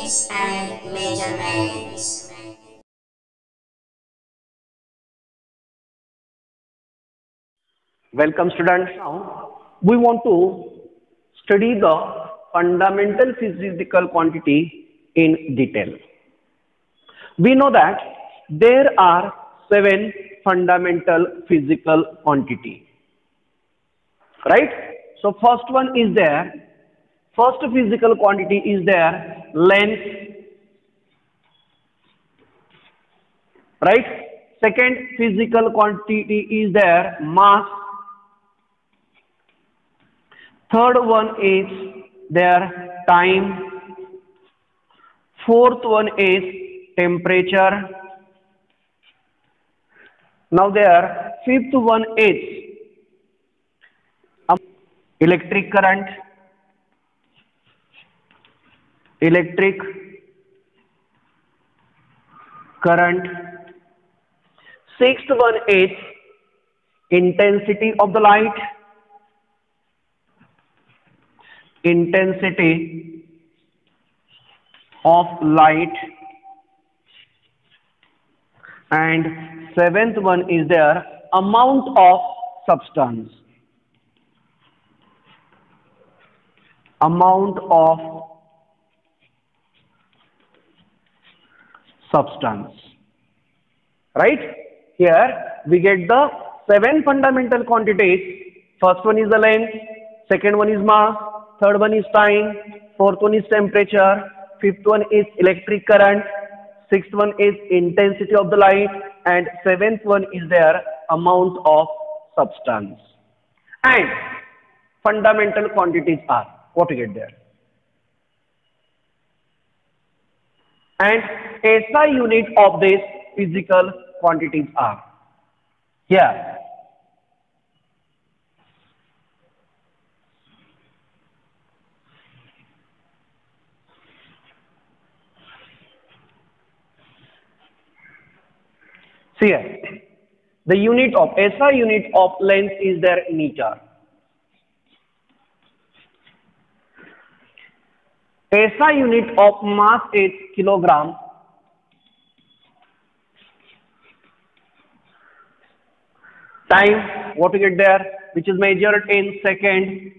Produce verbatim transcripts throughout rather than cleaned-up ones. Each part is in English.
units and measurements. Welcome students. Now we want to study the fundamental physical quantity in detail. We know that there are seven fundamental physical quantity, right? So first one is there, first physical quantity is there, length, right? Second physical quantity is there, mass. Third one is there, time. Fourth one is temperature. Now there, fifth one is electric current. Electric current. Sixth one is intensity of the light. Intensity of light. And seventh one is there, amount of substance. Amount of substance. Right? Here we get the seven fundamental quantities. First one is the length, second one is mass, third one is time, fourth one is temperature, fifth one is electric current, sixth one is intensity of the light, and seventh one is their amount of substance. And fundamental quantities are, what you get there? And S I unit of these physical quantities are here. See here, the unit of S I unit of length is their meter. S I unit of mass is kilogram. Time, what you get there, which is measured in second.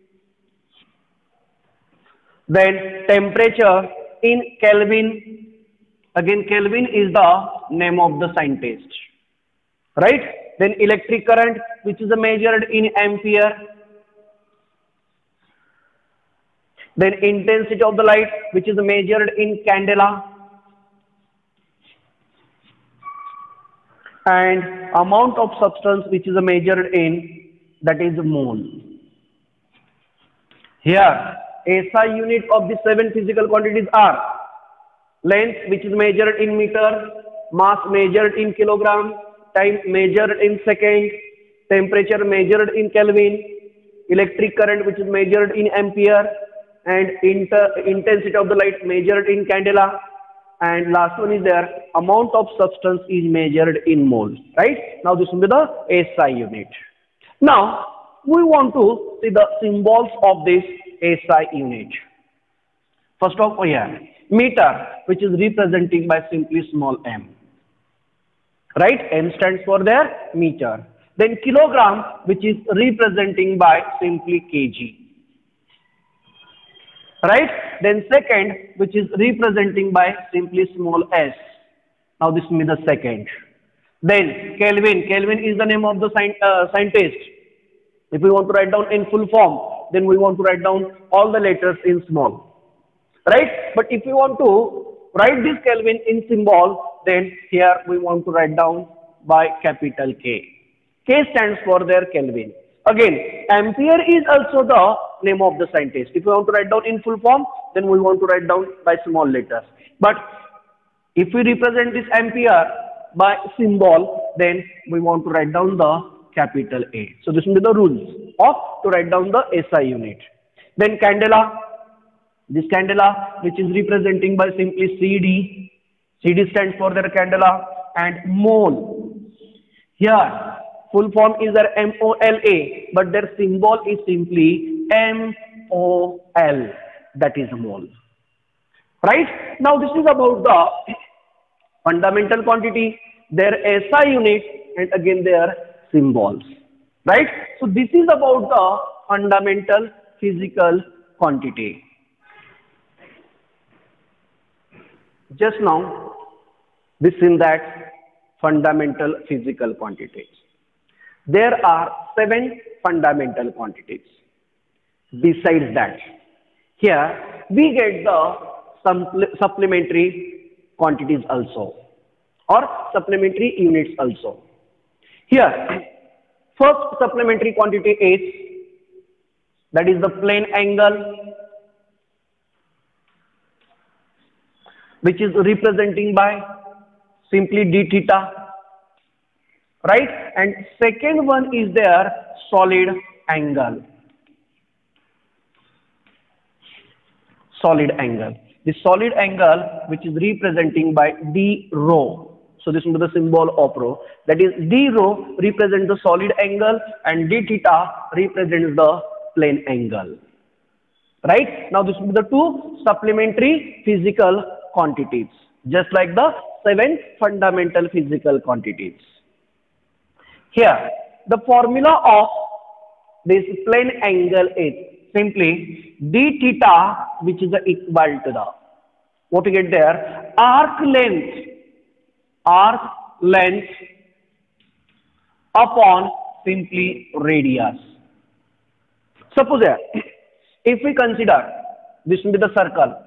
Then temperature in Kelvin. Again, Kelvin is the name of the scientist, right? Then electric current, which is measured in ampere. Then intensity of the light, which is measured in candela. And amount of substance, which is measured in, that is mole. Here, S I unit of the seven physical quantities are length, which is measured in meter, mass measured in kilogram, time measured in second, temperature measured in Kelvin, electric current, which is measured in ampere, and inter intensity of the light measured in candela, and last one is there, amount of substance is measured in moles, right? Now this will be the S I unit. Now we want to see the symbols of this S I unit. First of all, here, meter, which is representing by simply small m, right? M stands for their meter. Then kilogram, which is representing by simply kg, right? Then second, which is representing by simply small s. Now this will be the second. Then Kelvin, Kelvin is the name of the sci uh, scientist. If we want to write down in full form, then we want to write down all the letters in small, right? But if we want to write this Kelvin in symbol, then here we want to write down by capital K. K stands for their Kelvin. Again, ampere is also the name of the scientist. If we want to write down in full form, then we want to write down by small letters. But if we represent this ampere by symbol, then we want to write down the capital A. So this will be the rules of to write down the S I unit. Then candela, this candela which is representing by simply C D. C D stands for their candela. And mole. Here full form is their M O L A, but their symbol is simply M O L, that is mole. right? Now this is about the fundamental quantity, their S I unit, and again their symbols, right? So this is about the fundamental physical quantity. Just now we seen that fundamental physical quantities. There are seven fundamental quantities. Besides that, here we get the supplementary quantities also, or supplementary units also. Here, first supplementary quantity is, that is the plane angle, which is representing by simply d theta, right? And second one is their solid angle. Solid angle. The solid angle, which is representing by d rho. So this will be the symbol of rho. That is, d rho represents the solid angle and d theta represents the plane angle. Right? Now this will be the two supplementary physical quantities, just like the seven fundamental physical quantities. Here, the formula of this plane angle is simply d theta, which is equal to the, what we get there, arc length, arc length upon simply radius. Suppose here, if we consider this will be the circle,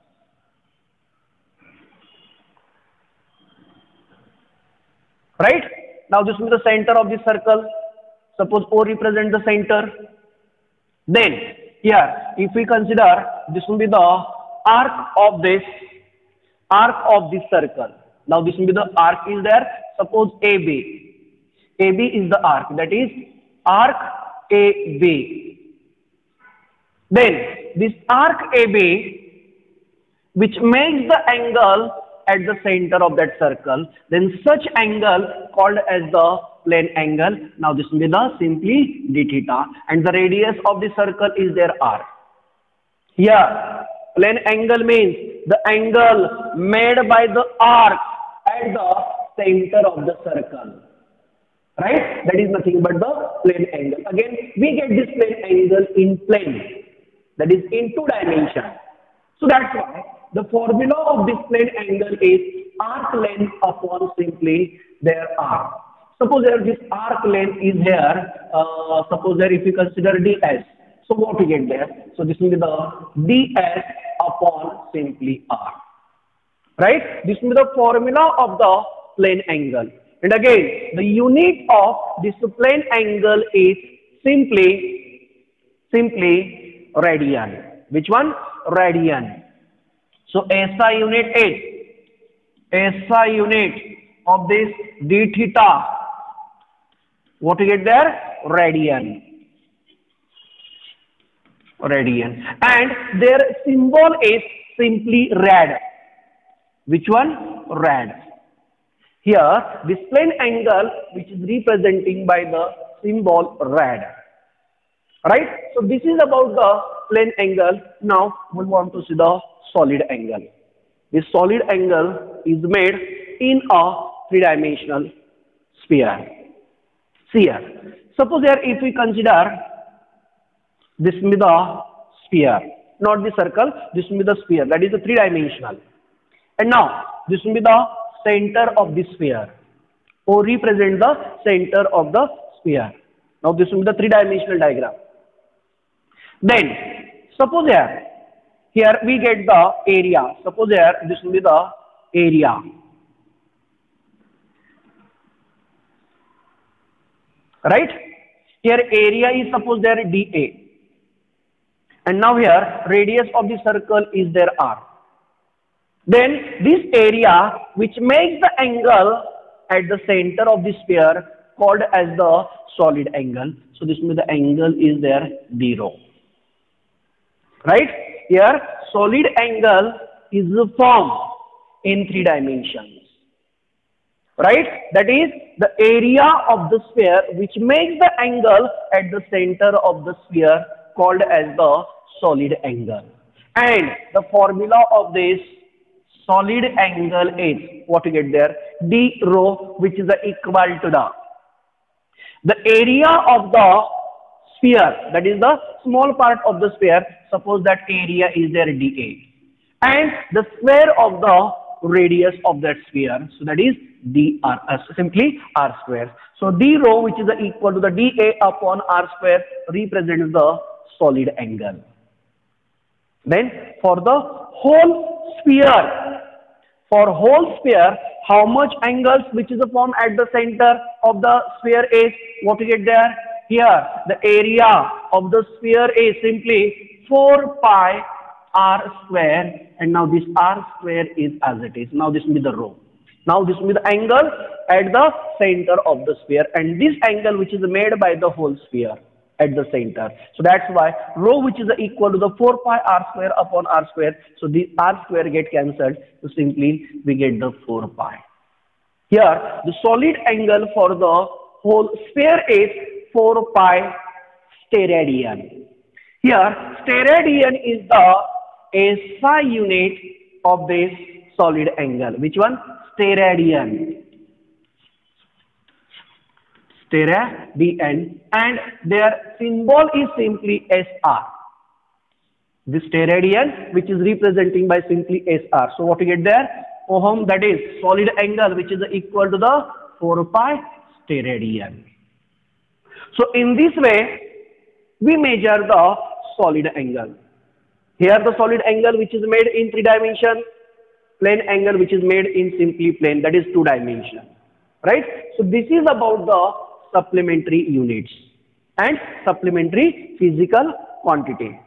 right? Now this will be the center of the circle. Suppose O represents the center. Then here, if we consider this will be the arc of this arc of this circle. Now this will be the arc is there. Suppose A B. A B is the arc. That is arc A B. Then this arc A B, which makes the angle at the center of that circle, then such angle called as the plane angle. Now this will be the simply d theta, and the radius of the circle is their r. Here, plane angle means the angle made by the arc at the center of the circle, right? That is nothing but the plane angle. Again, we get this plane angle in plane, that is in two dimensions. So that's why the formula of this plane angle is arc length upon simply their arc. Suppose here this arc length is here, uh, suppose here if you consider ds, so what we get there? So this will be the ds upon simply r, right? This will be the formula of the plane angle. And again, the unit of this plane angle is simply, simply radian. Which one? Radian. So S I unit is, S I unit of this d theta, what you get there? Radian. Radian. And their symbol is simply rad. Which one? Rad. Here, this plane angle, which is representing by the symbol rad. Right? So this is about the plane angle. Now we want to see the solid angle. This solid angle is made in a three-dimensional sphere. See here. Suppose here if we consider this will be the sphere, not the circle, this will be the sphere, that is the three-dimensional. And now this will be the center of the sphere, or represent the center of the sphere. Now this will be the three-dimensional diagram. Then suppose here, here we get the area. Suppose here this will be the area. Right? Here area is suppose there dA. And now here radius of the circle is there r. Then this area which makes the angle at the center of the sphere called as the solid angle. So this means the angle is there d rho. Right? Here solid angle is formed in three dimensions. Right? That is the area of the sphere which makes the angle at the center of the sphere called as the solid angle. And the formula of this solid angle is what you get there, d rho, which is equal to the the area of the sphere, that is the small part of the sphere. Suppose that area is there dA, and the square of the radius of that sphere, so that is dr, uh, simply r square. So d rho, which is equal to the dA upon r square, represents the solid angle. Then for the whole sphere, for whole sphere, how much angles which is formed at the center of the sphere is what you get there? Here the area of the sphere is simply four pi r square, and now this r square is as it is. Now this will be the rho. Now this will be the angle at the center of the sphere, and this angle which is made by the whole sphere at the center. So that's why rho, which is equal to the four pi r square upon r square. So the r square get cancelled. So simply we get the four pi. Here the solid angle for the whole sphere is four pi steradian. Here steradian is the S I unit of this solid angle. Which one? Steradian. Steradian, and their symbol is simply S R. This steradian, which is representing by simply S R. So what you get there? Ohm, that is solid angle, which is equal to the four pi steradian. So in this way, we measure the solid angle. Here the solid angle which is made in three dimension, plane angle which is made in simply plane, that is two dimension, right? So this is about the supplementary units and supplementary physical quantity.